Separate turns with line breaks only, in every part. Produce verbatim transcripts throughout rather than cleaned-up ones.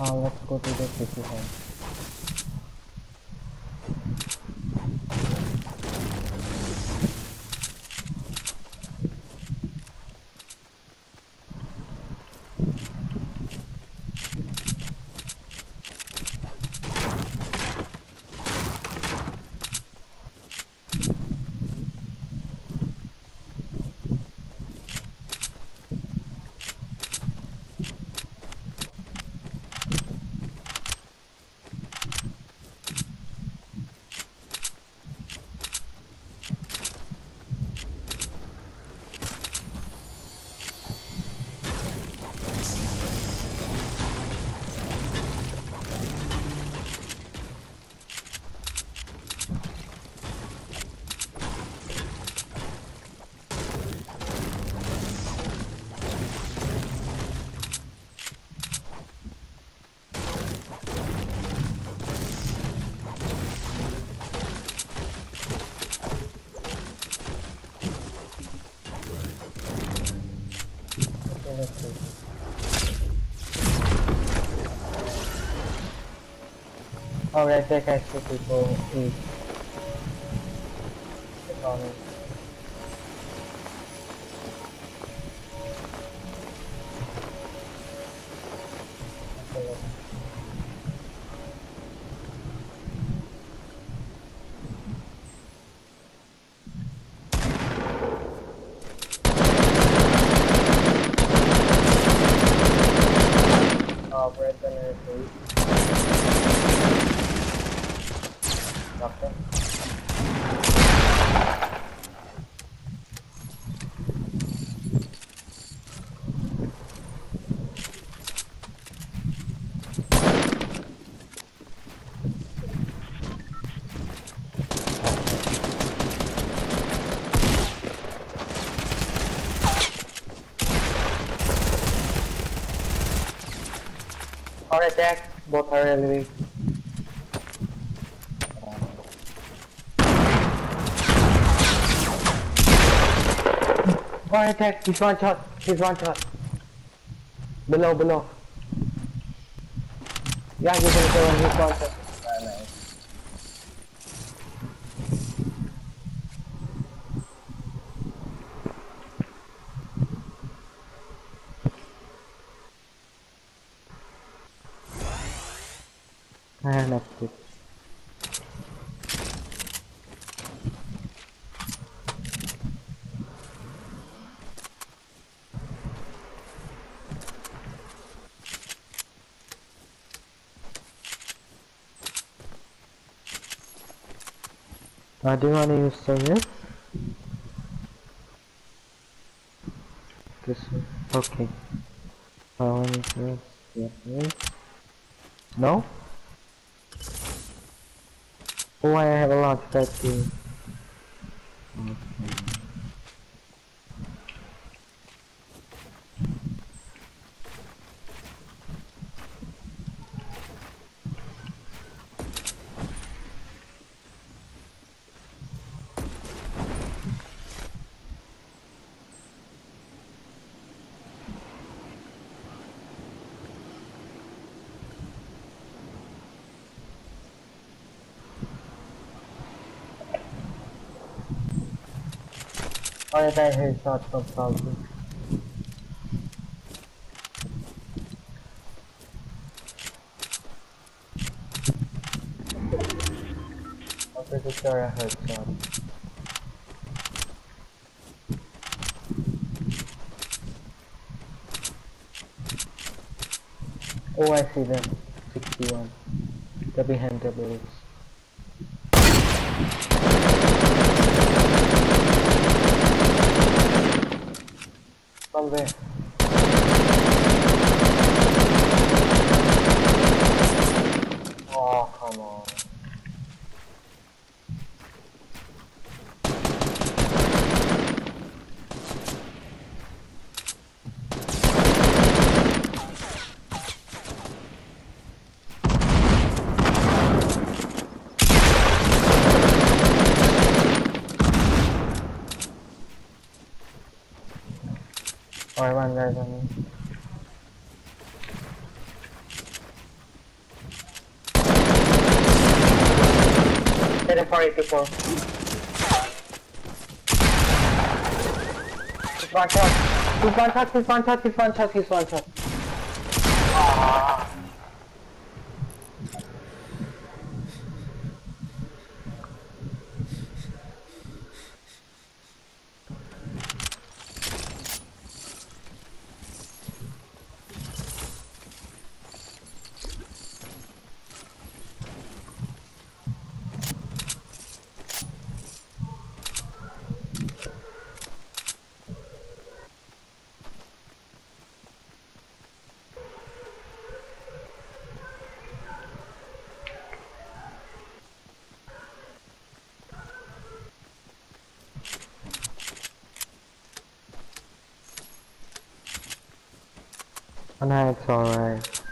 Uh, let's go to the city hall. Okay, let's see. Alright, there guys, the people is economy. Okay, let's uh, bread and food. Nothing. Alright, Jack, both are really weak. Alright, Jack, he's one shot. He's one shot. Below, below. Yeah, you can kill him. He's one shot. Ah, nice. Ah, that's good. Uh, do you want to use Savior? This one. Okay. I want to use yeah. No? Oh, I have a lot of that too. Okay. Alright, I heard shots from Salty. I'm pretty sure I heard shots. Oh, I see them. sixty-one. They're behind the buildings. From there. Oh, come on. Or one guy on me. four eighty-four. He's one shot. He's one shot, he's one shot, he's one shot, he's one shot. Ah. Oh, no, it's alright.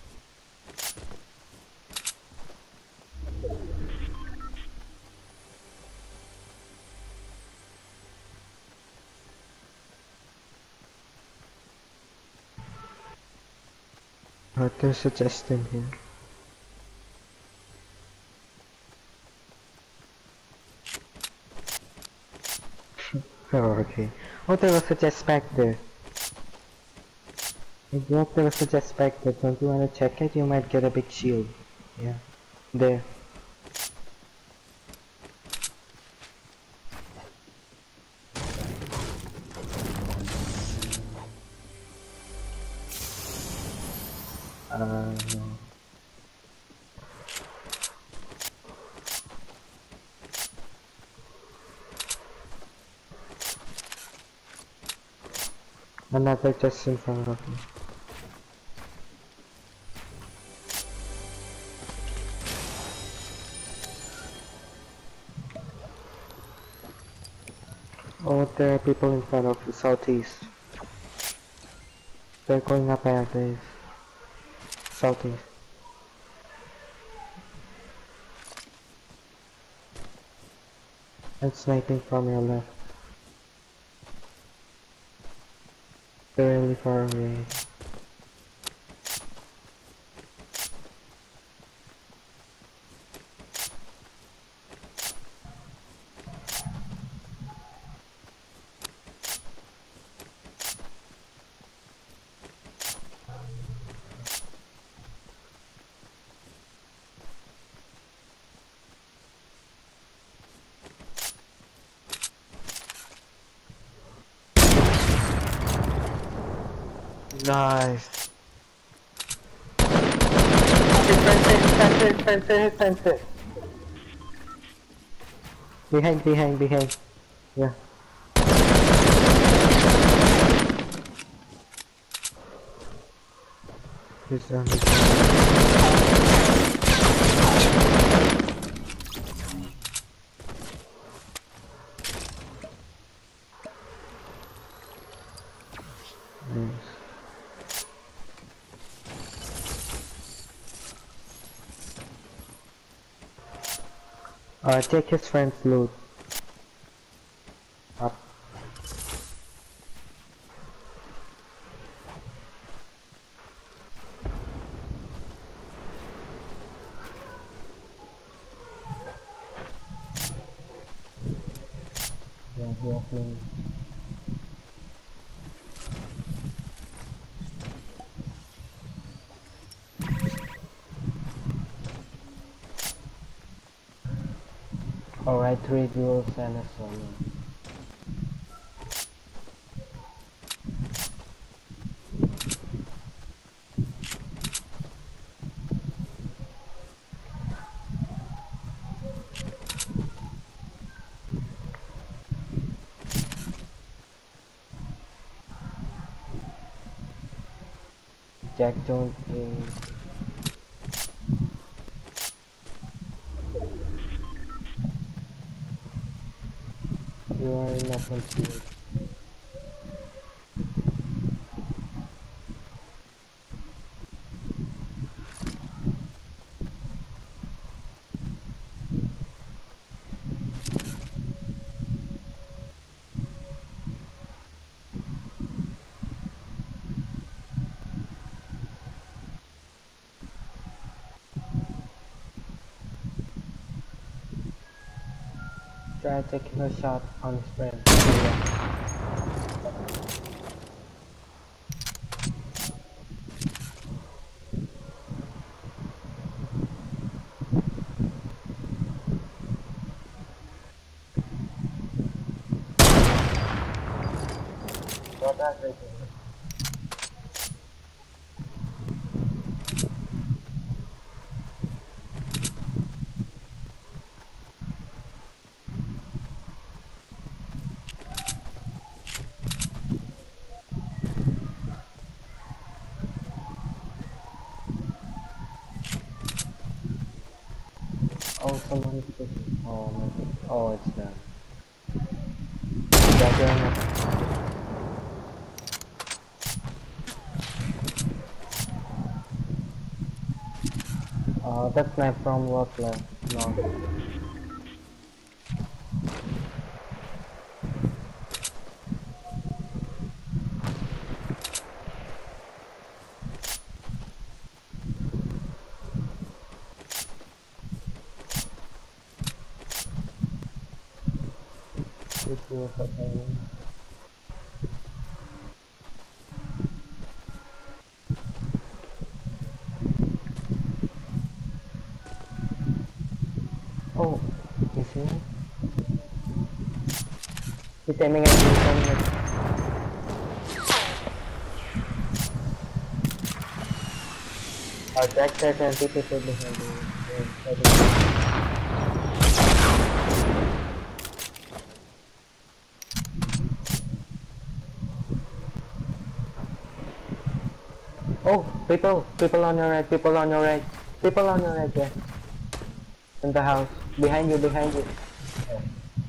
What they're suggesting here. Oh, okay. Oh, there was a jet spectre. If there was a jet spectre, don't you want to check it? You might get a big shield. Yeah. There. Uh, Another just in front of me. Oh, there are people in front of the southeast. They're going up at the southeast. And sniping from your left. They're really far away. Nice. Fence, fence, fence, fence, fence. Behind, behind, behind. Yeah. He's down. He's down. Nice. Uh, take his friend's loot. Up. Yeah, yeah, please. Alright, three duels and a solo. Jack Jones is... You are in a confused. try taking a shot on his friend. Yeah. What are they doing? Oh, someone is pushing. Oh my god. Oh, it's them. Yeah, they're not. Uh, that's my from what left. No. It was happening. Oh, you see him? He's aiming at you, he's aiming at you. Uh, Jack said and people behind you. Yeah, oh, people, people on your right, people on your right, people on your right, yeah. In the house, behind you, behind you. Yeah.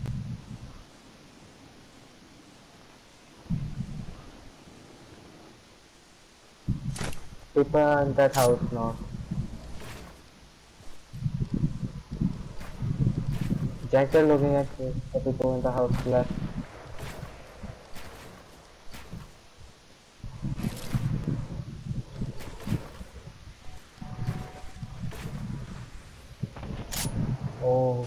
People in that house now. Jack are looking at you, the people in the house left. Oh.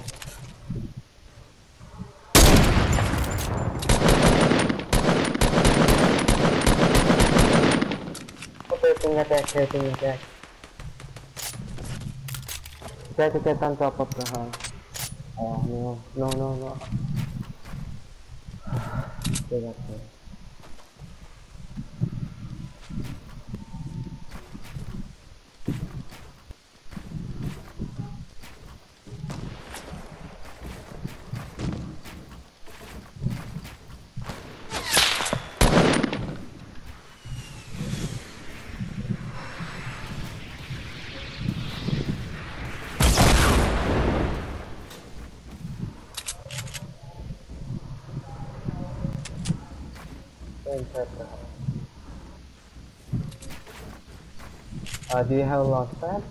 Taking attack, taking attack. Try to get on top of the house. Oh no, no, no, no. Stay up there. Inside the house. Uh, do you have a launch pad?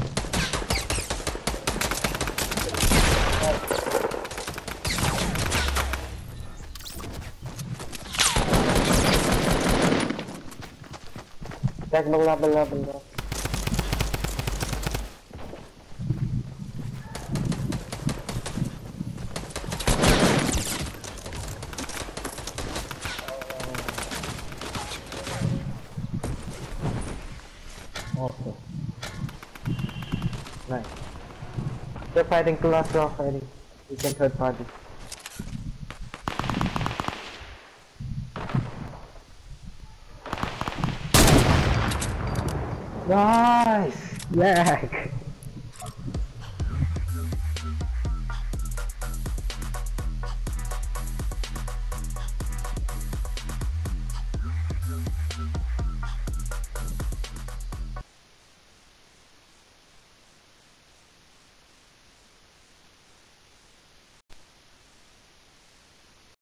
Jack, bala, bala, bala. Okay. Nice. They're fighting, two last round fighting. You can third party. Nice! Jack!